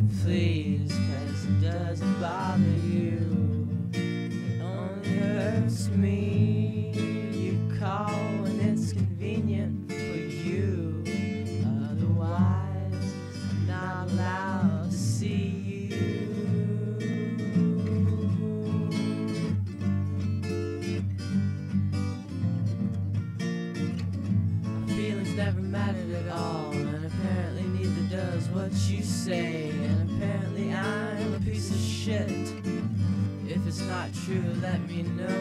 Please, 'cause it doesn't bother you. It only hurts me. You call when it's convenient for you. Otherwise, I'm not allowed to see you. My feelings never mattered at all, and apparently neither does what you say. And apparently I'm a piece of shit. If it's not true, let me know.